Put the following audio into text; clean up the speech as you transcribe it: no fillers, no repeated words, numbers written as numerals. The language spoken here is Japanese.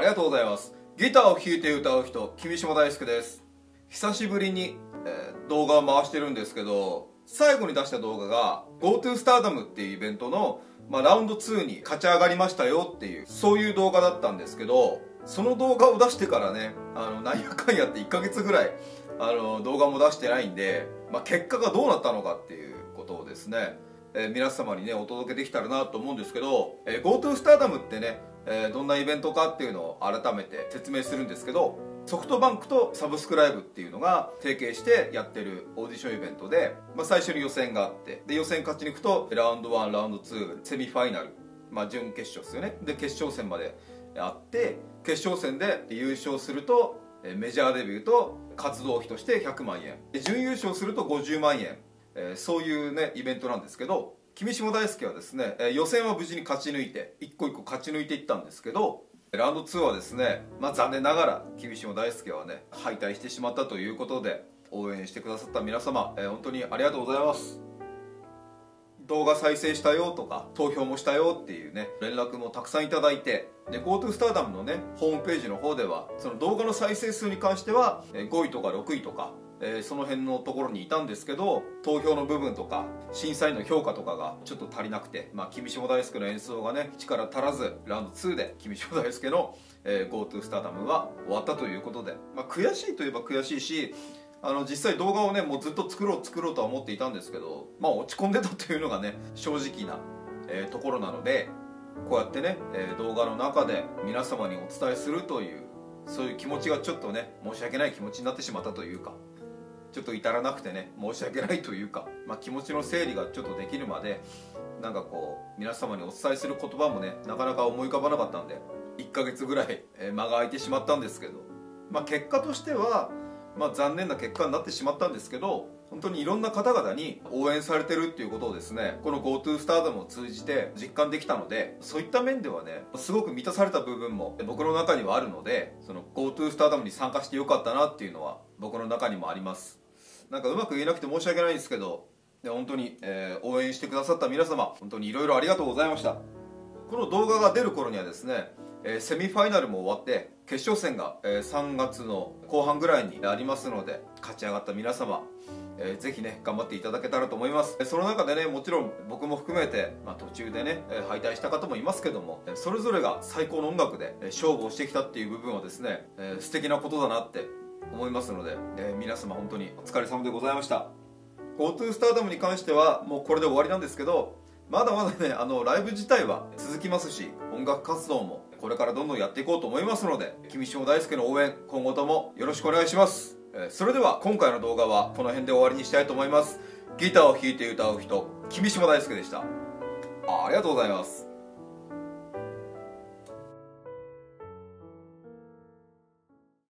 りがとうございます。ギターを弾いて歌う人、君島大輔です。久しぶりに、動画を回してるんですけど、最後に出した動画が GoTo スターダムっていうイベントの、ラウンド2に勝ち上がりましたよっていう、そういう動画だったんですけど、その動画を出してからね、なんやかんやって1ヶ月ぐらい動画も出してないんで、結果がどうなったのかっていうことをですね、皆様にねお届けできたらなと思うんですけど、GoTo スターダムってね、どんなイベントかっていうのを改めて説明するんですけど、ソフトバンクとサブスクライブっていうのが提携してやってるオーディションイベントで、最初に予選があって、で予選勝ち抜くとラウンド1ラウンド2セミファイナル、準決勝ですよね。で決勝戦まであって、決勝戦で優勝するとメジャーデビューと活動費として100万円、準優勝すると50万円、そういうねイベントなんですけど、君島大輔はですね、予選は無事に勝ち抜いて一個一個勝ち抜いていったんですけど、ラウンド2はですね、残念ながら君島大輔はね敗退してしまったということで、応援してくださった皆様、本当にありがとうございます。動画再生したよとか投票もしたよっていうね連絡もたくさんいただいて、で GoTo スターダムのねホームページの方ではその動画の再生数に関しては5位とか6位とかその辺のところにいたんですけど、投票の部分とか審査員の評価とかがちょっと足りなくて、君島大輔の演奏がね力足らず、ラウンド2で君島大輔の GoTo スターダムは終わったということで、悔しいといえば悔しいし、実際動画をねもうずっと作ろうとは思っていたんですけど、落ち込んでたというのがね正直な、ところなので、こうやってね、動画の中で皆様にお伝えするという、そういう気持ちがちょっとね申し訳ない気持ちになってしまったというか、ちょっと至らなくてね申し訳ないというか、気持ちの整理がちょっとできるまでなんかこう皆様にお伝えする言葉もねなかなか思い浮かばなかったんで、1ヶ月ぐらい間が空いてしまったんですけど、結果としては残念な結果になってしまったんですけど、本当にいろんな方々に応援されてるっていうことをですね、この GoTo スターダムを通じて実感できたので、そういった面ではねすごく満たされた部分も僕の中にはあるので、その GoTo スターダムに参加してよかったなっていうのは僕の中にもあります。なんかうまく言えなくて申し訳ないんですけど、本当に、応援してくださった皆様本当にいろいろありがとうございました。この動画が出る頃にはですね、セミファイナルも終わって決勝戦が3月の後半ぐらいにありますので、勝ち上がった皆様ぜひね頑張っていただけたらと思います。その中でねもちろん僕も含めて、途中でね敗退した方もいますけども、それぞれが最高の音楽で勝負をしてきたっていう部分はですね、素敵なことだなって思いますので、皆様本当にお疲れ様でございました。 GoTo スターダムに関してはもうこれで終わりなんですけど、まだまだねライブ自体は続きますし、音楽活動もこれからどんどんやっていこうと思いますので、君島大輔の応援今後ともよろしくお願いします。それでは今回の動画はこの辺で終わりにしたいと思います。ギターを弾いて歌う人、君島大輔でした。ありがとうございます。